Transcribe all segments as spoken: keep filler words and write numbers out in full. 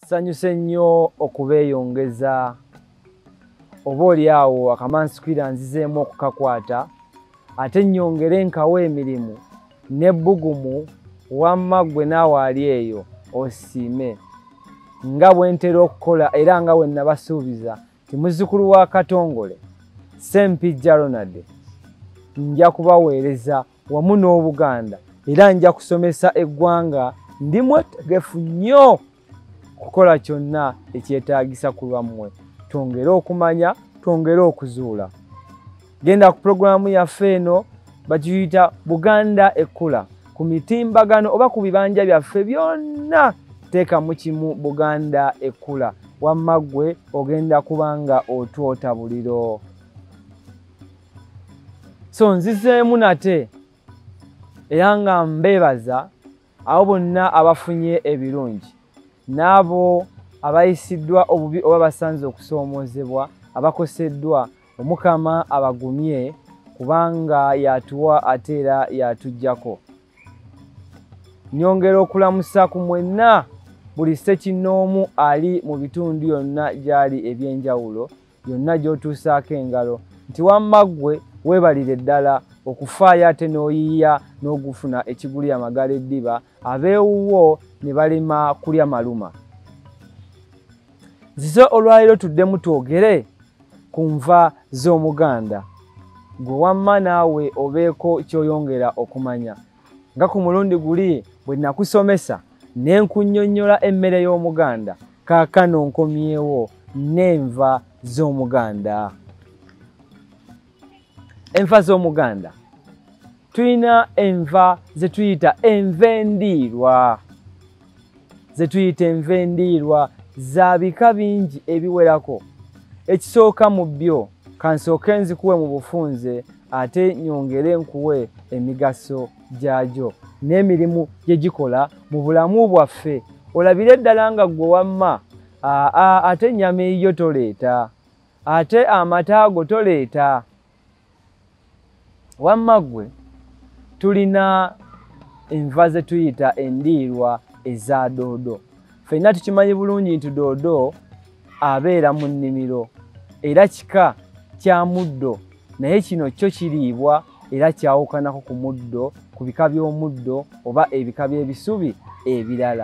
Sanyuse nnyo okubeeyongeza oba oli awo akamansikwira nzizeemu okukakwata ate nnyongere nkawa emirimu n'ebbugumu wamma ggwe naawe ali eyo osiime nga bwe ntera okukola era nga bwe nabasuubiza ti muzzukulu wa Katongole Ssempijja Ronald nja kubaweereza wamu n'Obuganda era nja kusomesa eggwanga ndi mwetegefu nnyo kukola kyonna ekyetaagisa ku lwammwe twongere okumanya twongere okuzuula. Genda ku puroguramu yaffe eno bagiyita Buganda Ekkula ku mitimbagano oba ku bibanja byaffe byonna teekamu kimu Buganda Ekkula wamma ggwe ogenda kubanga otwota buliro. So nzizeemu nate era nga mbeebaza abo bonna abafunye ebirungi n'abo abayisiddwa obubi oba basanze okusoomoozebwa abakoseddwa Omukama abagumye kubanga yatuwa ate era yatuggyako. Nyongera okulamusa ku mwenna buli ssekinnoomu ali mu bitundu byonna gyali ebyenjawulo byonna gy'otuusaako engalo nti wamma ggwe weebalire ddala okufaayo ate n'oyiiya n'ogufuna ekiguli amagala eddiba abeewuwo ne balema kulya maluma. Nzize olwaliro tuddemu twogere ku nva z'Omuganda gwe wamma naawe obeeko ky'oyongera okumanya nga ku mulundi guli bwe nakusomesa ne nkunnyonnyola emmere y'Omuganda kaakano nkomyewo n'enva z'Omuganda. Enva z'Omuganda tulina enva ze tuyita enva endiirwa ze tuyita enva endiirwa za bika bingi ebiwerako. Ekisooka mu byo kansooke nzikuwe mu bufunze ate nyongere nkuwe emigaso gyagyo n'emirimu gye gikola mu bulamu bwaffe olabire ddala nga ggwe wamma ate ennyama eyiyo toleeta ate amata ago toleeta. Wamma ggwe tulina enva ze tuyita endiirwa eza doodo. Ffenna tukimanyi bulungi nti doodo abeera mu nnimiro era kika kya muddo naye kino kyo kiriibwa era kyawukanako ku muddo ku bika by'omuddo oba ebika by'ebisubi ebirala.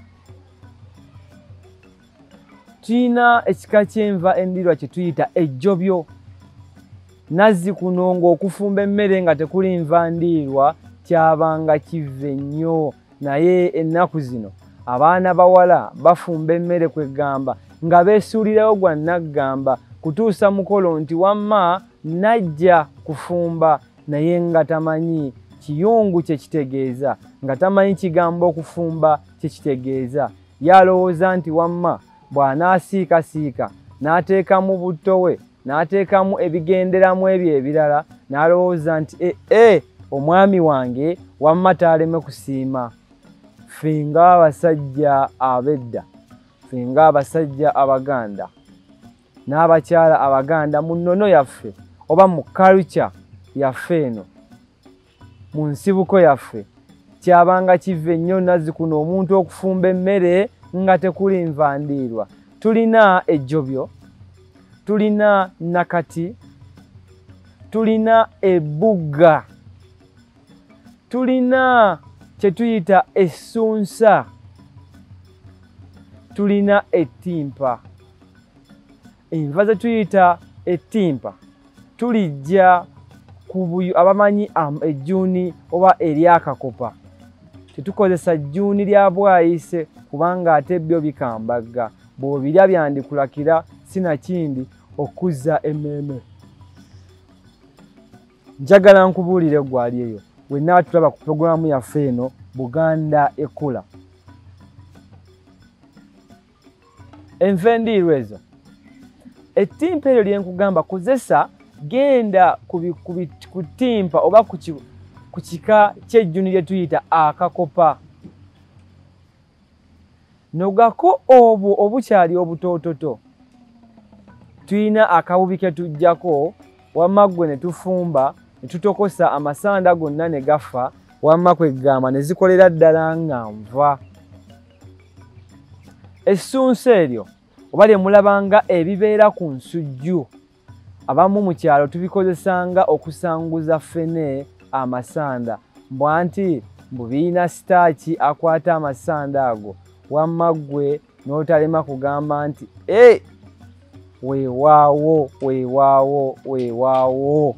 Tulina ekika ky'enva endiirwa kye tuyita ejjobyo. Nazzikuno ng'okufumba emmere nga tekuli nva ndiirwa kyabanga kivve nnyo naye ennaku zino abaana bawala bafumba emmere kwegamba nga beesuulirayo gwa naggamba kutuusa mukolo nti wamma najja kufumba naye nga tamanyi kiyungu kye kitegeeza nga tamanyi kigambo okufumba kye kitegeeza. Yalowooza nti wamma bw'anaasiikasiika n'ateekamu butto we n'ateekamu ebigenderamu ebyo ebirala n'alowooza nti e e omwami wange wamma taaleme kusiima. Ffe ng'abasajja ab'edda ffe ng'abasajja Abaganda n'abakyala Abaganda mu nnono yaffe oba mu kaluca yaffe eno mu nsibuko yaffe kyabanga kivve nnyo nazzikuno omuntu okufumba emmere nga tekuli nva ndiirwa. Tulina ejjobyo, tulina nakati, tulina ebbuga, tulina kye tuyita essunsa, tulina ettimpa. Enva ze tuyita ettimpa tulijja ku buyu abamanyi ejjuuni oba eryakakopa. Tetukozesa jjuuni lya bwayise kubanga ate byo bikambaga bw'obirya byandikulakira sinakindi okuzza emmeeme. Njagala nkubuulire gwali eyo wenna tulaba ku puroguramu yaffe eno Buganda Ekkula. Enva endiirwa ezo ettimpa eryo lye nkugamba kozesa genda ku ttimpa oba ku kika ky'ejjuni lye tuyita akakopa. Nogako obwo obukyali obutoototo tuyina akawubi ke tuggyako wamma ggwe ne tufumba ne tutokosa amasanda gonna ne gafa wamma kwegamba ne zikolera ddala nga nva. Essunsa eryo oba lye mulabanga ebibeera ku nsujju abamu mu kyalo tubikozesanga okusanguza ffene amasanda mbwa nti mbu birina sitaaki akwata amasanda ago wamma ggwe n'otalema kugamba nti e weewaawo weewaawo weewaawo.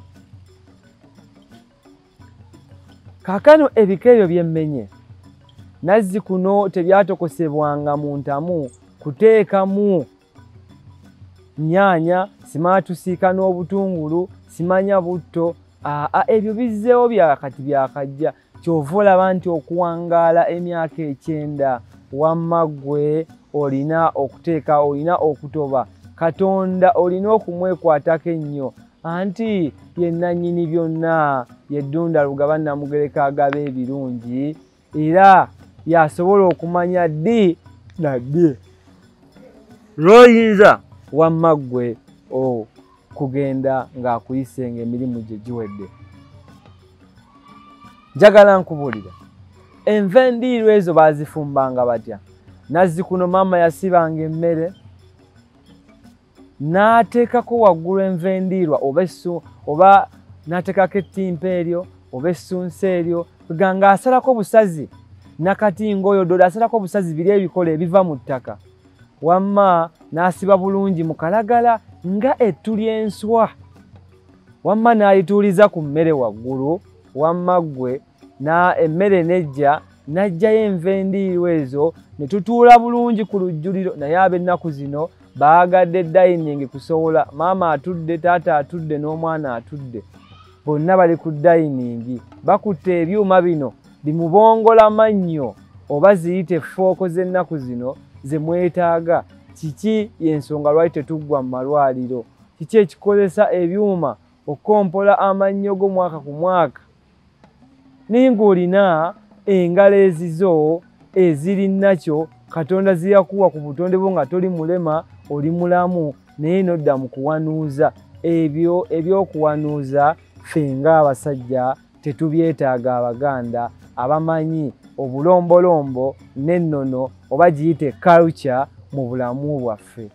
Kaakano ebika ebyo byemmenye nazzikuno tebyatokosebwanga mu ntamu kuteekamu nnyaanya simala tusiika n'obutungulu simanya butto aa ebyo bizzeewo byakati byakajja kyova olaba nti okuwangaala emyaka ekyenda wamma ggwe olina okuteeka olina okutoba Katonda olina okumwekwatako ennyo anti ye nannyini byonna yeddunda lugaba namugereka agaba ebirungi era yasobola okumanya ddi na ddi lw'oyinza wamma ggwe o kugenda ng'akuyisenga emirimu gye giwedde. Njagala nkubuulira enva endiirwa ezo baazifumbanga batya? Nazzikuno maama yasibanga emmere n'ateekako waggulu enva endiirwa oba essu oba n'ateekako ettimpa eryo oba essunsa eryo nga asalako busazi nakati ng'oyo dodo asalako busazi biri ebikola ebiva mu ttaka wamma n'asiba bulungi mu kalagala nga ettu ly'enswa wamma n'alituuliza ku mmere waggulu wamma ggwe na emmere nejja n'aggyayo enva endiirwa ezo ne tutuula bulungi ku lujjuliro naye ab'ennaku zino baagadde dayiningi kusobola maama atudde taata atudde n'omwana atudde bonna bali ku dayiningi bakutte ebyuma bino bimubongola mannyo oba ziyite fooko z'ennaku zino ze mwetaaga. Kiki y'ensonga lwaki tetuggwa mu malwaliro? Kiki ekikozesa ebyuma okukompola amannyo go mwaka ku mwaka? Ninga olina engalo ezizo eziri nakyo Katonda ziyakuwa ku butonde bwo nga toli mulema oli mulamu naye nodda mu kuwanuuza ebyo ebyokuwanuuza ffe ng'abasajja tetubyetaaga Abaganda abamanyi obulombolombo n'ennono oba giyite culture mu bulamu bwaffe.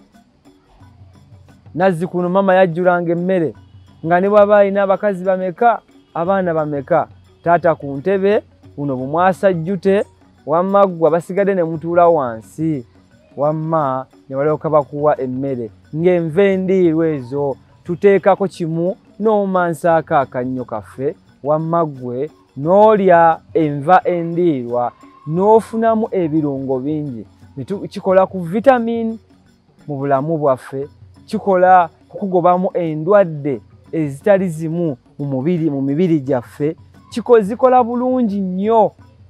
Nazzikuno mama yajjulanga emmere nga ne bw'aba alina abakazi bameka abaana bameka taata ku ntebe buno bumwasajjute wamma ggwe basigadde ne mutuula wansi wamma ne balyoka bakuwa emmere ng'enva endiirwa ezo tuteekako kimu n'omansaako akannyo kaffe wamma ggwe n'olya enva endiirwa n'ofunamu ebirungo bingi kikola ku vitamin mu bulamu bwaffe kikola kukugobamu endwadde ezitali zimu mu mubiri mu mibiri gyaffe zikola bulungi nnyo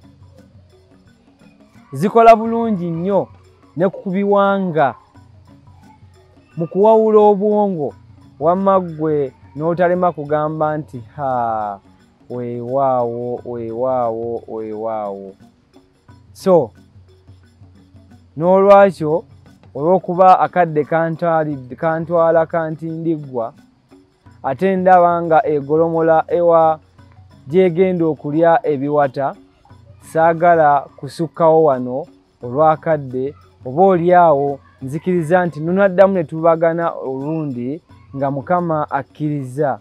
zikola bulungi nnyo ne ku biwanga mu kuwawula obwongo wamma ggwe n'otalema kugamba nti ha weewaawo weewaawo weewaawo. So n'olwakyo olw'okuba akadde kantwala kantindiggwa ate ndaba nga egolomola ewa gyegenda okulya ebiwata saagala kusukkawo wano olw'akadde oba oliawo nzikiriza nti nonaddamu ne tubagana olundi nga Mukama akkiriza.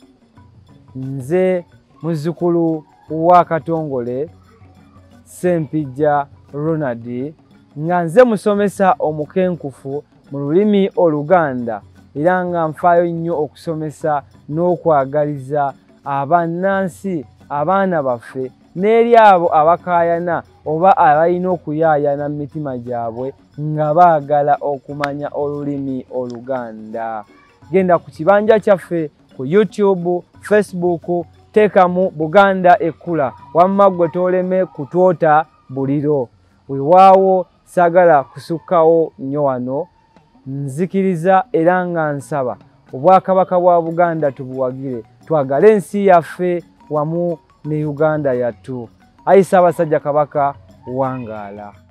Nze muzzukulu wa Katongole Ssempijja Ronald nga nze musomesa omukenkufu mu lulimi Oluganda era nga nfaayo nnyo okusomesa n'okwagaliza abannansi abaana baffe n'eri abo abakaayana oba abalina okuyaayana mu mitima gyabwe nga baagala okumanya olulimi Oluganda. Genda ku kibanja kyaffe ku YouTube, Facebook, teekamu Buganda Ekkula wamma ggwe tooleme kutwota buliro. Weewaawo saagala kusukkawo nnyo wano nzikiriza era nga nsaba obwakabaka bwa Buganda tubuwagire twagale ensi yaffe wamu ne Uganda yattu. Ayi Ssaabasajja Kabaka wangaala.